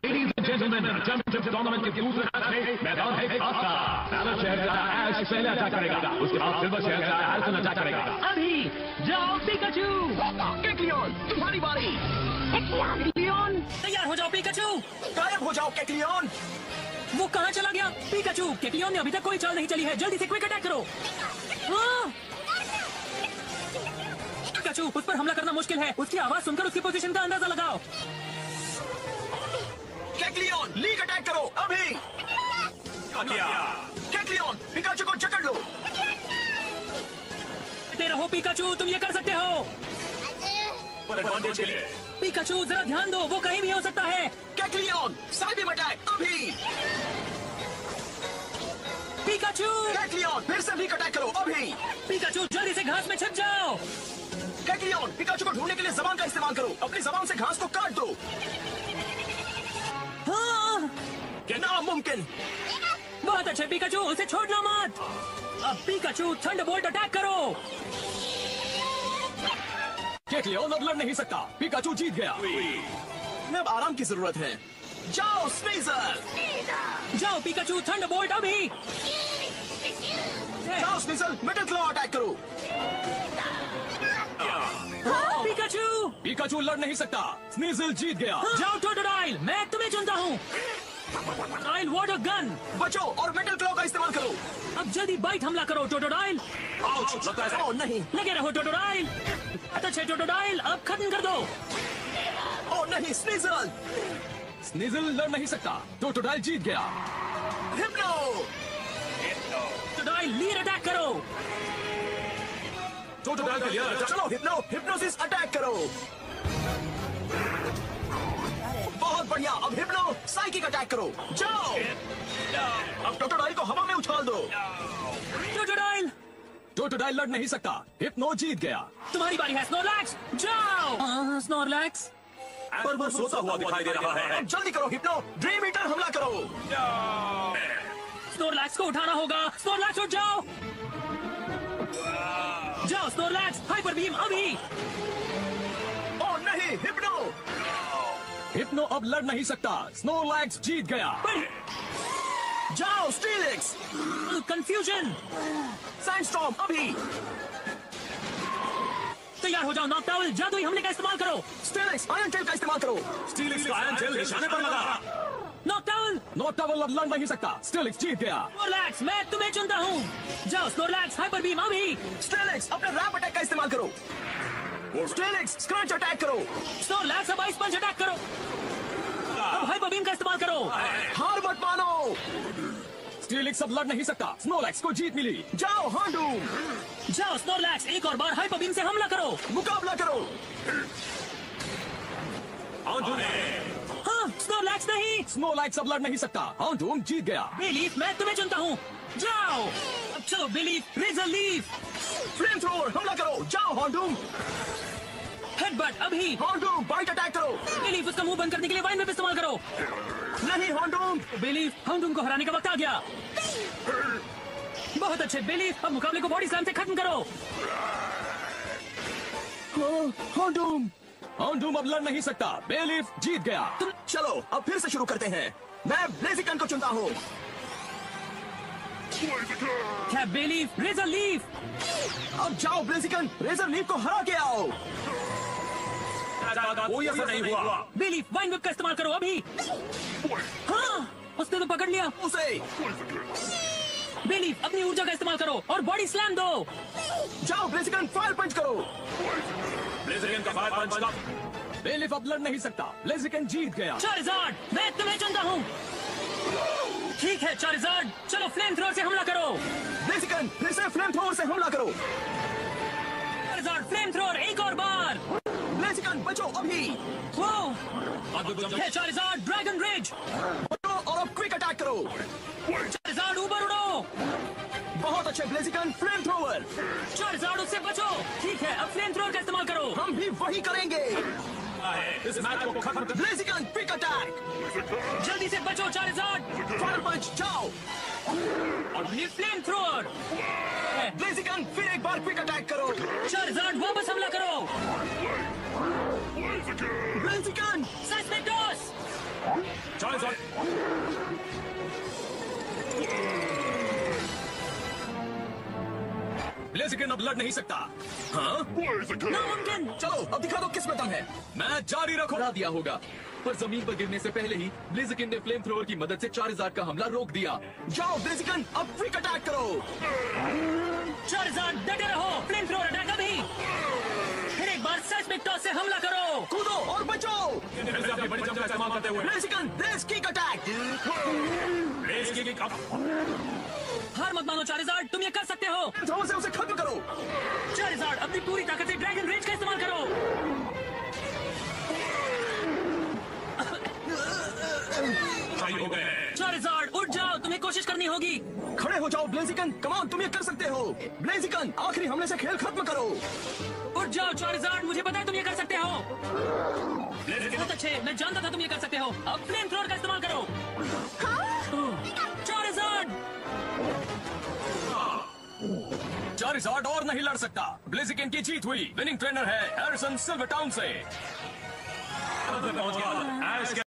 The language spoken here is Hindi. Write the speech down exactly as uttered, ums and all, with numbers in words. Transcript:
Ladies and gentlemen, championship tournament के दूसरे मैच में मैदान है खासा। पैनल शहर का ऐश पहले अटैक करेगा, उसके बाद सिल्वर शहर का हैरिसन अटैक करेगा। अभी जाओ पिकाचू। केक्लियन, तुम्हारी बारी। केक्लियन, तैयार हो जाओ पिकाचू। गायब हो जाओ केक्लियन। वो कहाँ चला गया? पिकाचू, केक्लियन ने अभी तक कोई चाल नहीं चली है, जल्दी से क्विक अटैक करो। हाँ। पिकाचू, उस पर हमला करना मुश्किल है, उसकी आवाज सुनकर उसकी पोजीशन का अंदाजा लगाओ। केक्लियन, लीग अटैक करो अभी। केक्लियन, पिकाचू को जकड़ लो। ते रहो पिकाचू, तुम ये कर सकते हो। पिकाचू, जरा ध्यान दो, वो कहीं भी हो सकता है। केक्लियन, साइड में अटैक अभी। पिकाचू, केक्लियन, फिर से लीग अटैक करो अभी। पिकाचू, जल्दी से घास में छिप जाओ। केक्लियन, पिकाचू को ढूंढने के लिए जबान का इस्तेमाल करो, अपनी जबान से घास को काट दो। हाँ। क्या नामुमकिन। बहुत अच्छे पिकाचू, उसे छोड़ना मत। अब पिकाचू, थंडरबोल्ट अटैक करो। केक्लियन अब लड़ नहीं सकता, पिकाचू जीत गया। मैं अब आराम की जरूरत है। जाओ स्नीजर। जाओ पिकाचू, थंडरबोल्ट अभी। जाओ स्नीजर, मेटल क्लॉ अटैक करो। पिकाचू, पिकाचू लड़ नहीं सकता, स्नीजल जीत गया। हाँ। जाओ टोटोडाइल, मैं तुम्हें चुनता हूँ। Totodile water gun. बचो और मेटल क्लॉ का इस्तेमाल करो। अब जल्दी बाइट हमला करो टोटोडाइल। ओ नहीं, लगे रहो टोटोडाइल। अच्छे टोटोडाइल, अब खत्म कर दो। ओ नहीं, स्नीजल। स्नीजल लड़ नहीं सकता, टोटोडाइल जीत गया। हिप्नो। टोटोडाइल लीड अटैक करो। टोटोडाइल का लीड अटैक। चलो हिप्नो, हिप्नोसिस अटैक करो। बहुत बढ़िया, अब हिप्नो साइकिक अटैक करो। जाओ। अब टोटोडाइल को हवा में उछाल दो। टोटोडाइल, टोटोडाइल लड़ नहीं सकता, हिप्नो जीत गया। तुम्हारी बारी है स्नोरलैक्स, जाओ। स्नोरलैक्स, पर वो सोता हुआ दिखाई दे रहा है। अब जल्दी करो हिप्नो, ड्रीम ईटर हमला करो। स्नोरलैक्स को उठाना होगा। स्नोरलैक्स उठ जाओ। जाओ स्नोरलैक्स, हाइपर बीम अभी। ओ नहीं, हिप्नो। हिप्नो अब लड़ नहीं सकता, स्नोरलैक्स जीत गया। जाओ स्टीलिक्स। कंफ्यूजन। सैंडस्टॉर्म अभी। तैयार हो जाओ नॉकडाउन, जादुई हमले का इस्तेमाल करो। स्टीलिक्स आयरन टेल का इस्तेमाल करो। स्टीलिक्स का आयरन टेल निशाने पर लगा। नॉकडाउन, नॉकडाउन अब लड़ नहीं सकता, स्टीलिक्स जीत गया। स्नोरलैक्स, मैं तुम्हें चुनता हूँ। जाओ स्नोरलैक्स, हाइपर बीम अभी। स्टीलिक्स अपने रैप अटैक का इस्तेमाल करो। स्टीलिक्स स्क्रैच अटैक करो। स्नोरलैक्स अब आइस पंच अटैक करो। अब हाइपर बीम का इस्तेमाल करो। हार मत मानो। स्टीलिक्स अब लड़ नहीं सकता, स्नोरलैक्स को जीत मिली। जाओ हांडूम। जाओ स्नोरलैक्स, एक और बार हाइपर बीम से हमला करो। मुकाबला करो। हाँ, स्नोरलैक्स नहीं। स्नोरलैक्स अब लड़ नहीं सकता, हांडूम जीत गया। बिलीफ, मैं तुम्हें चुनता हूँ। जाओ। अब चलो Bayleef, razor leaf. Flamethrower हमला करो। जाओ हांडूम। हेडबट अभी। हांडूम बाइट अटैक करो। बिलीफ, उसका मुंह बंद करने के लिए वाइन वेप इस्तेमाल करो। नहीं हांडूम। बिलीफ, हांडूम को हराने का वक्त आ गया। बहुत अच्छे बिलीफ, अब मुकाबले को बॉडी स्लैम से खत्म करो। हांडूम। हांडूम अब लड़ नहीं सकता, बिलीफ जीत गया। तुम चलो अब फिर से शुरू करते हैं। मैं ब्लेजिकन को चुनता हूँ। क्या बिलीफ, रेजर लीफ। अब जाओ ब्लेजिकन, रेजर लीफ को हरा के आओ। कोई असर नहीं हुआ। बिलीफ, वाइन वेप का इस्तेमाल करो अभी। हाँ, उसने तो पकड़ लिया उसे। बिलीफ, अपनी ऊर्जा का इस्तेमाल करो और बॉडी स्लैम दो। जाओ ब्लेजिकन, फायर पंच करो। ब्लेजिकन का फायर पंच स्टॉप। बिलीफ अब लड़ नहीं सकता, ब्लेजिकन जीत गया। चार्जार्ड, मैं तुम्हें चुनता हूँ। ठीक है चार्जार्ड, चलो फ्लेम थ्रोअर से हमला करो। ब्लेजिकन फिर से फ्लेम थ्रोअर से हमला करो। चार्जार्ड, फ्लेम थ्रोअर एक और बार। ब्लेजिकन बचो अभी। वो है चार्जार्ड, ड्रैगन रेज। बचो और अब क्विक अटैक करो। चार्जार्ड ऊपर उड़ो। बहुत अच्छे ब्लेजिकन, फ्लेम थ्रोअर। चार्जार्ड, उससे बचो। ठीक है, अब फ्लेम थ्रोअर का इस्तेमाल करो। हम भी वही करेंगे। इस मैच को खत्म कर। Blaziken quick attack. जल्दी से बचो चार्जार्ड। फायर पंच जाओ। और ये फ्लेम थ्रोअर। ब्लेजिकन फिर एक बार क्विक अटैक करो। चार्जार्ड, वापस हमला करो। ब्लेजिकन सस्पेक्टोस। चालीसॉर्ड। ब्लेजिकन अब लड़ नहीं सकता। हाँ? नामुमकिन। चलो अब दिखा दो किस में दम है। मैं जारी रखूंगा दिया होगा, पर जमीन पर गिरने से पहले ही ब्लेजिकन ने फ्लेम थ्रोवर की मदद से चारिज़ार्ड का हमला रोक दिया। जाओ ब्लेजिकन, अब क्विक अटैक करो। चारिज़ार्ड डटे रहो, फ्लेम थ्रोवर अटैक अभी। फिर एक बार सेस्मिक टॉस से हमला करो। कूदो और बचो। फिर से अपनी बड़ी जंप का इस्तेमाल करते हुए Blaziken blaze kick attack. Blaze kick up. हार मत मानो चारिज़ार्ड, तुम ये कर सकते हो। जोर से उसे खत्म करो। चारिज़ार्ड अपनी पूरी ताकत से ड्रैगन रेज का इस्तेमाल करो। सही हो गए। चारिज़ार्ड उठ जाओ, तुम्हें कोशिश करनी होगी। खड़े हो जाओ ब्लेजिकन, कमान तुम ये कर सकते हो। ब्लेजिकन आखिरी हमले से खेल खत्म करो। उठ जाओ चारिज़ार्ड, मुझे पता है तुम ये कर सकते हो। बहुत अच्छे, मैं जानता था तुम ये कर सकते हो। अब फ्लेम थ्रोवर का इस्तेमाल करो। चारिज़ार्ड चारिज़ार्ड और नहीं लड़ सकता। ब्लेजिकन की जीत हुई। विनिंग ट्रेनर है हैरिसन सिल्वर टाउन से। पहुंच गया।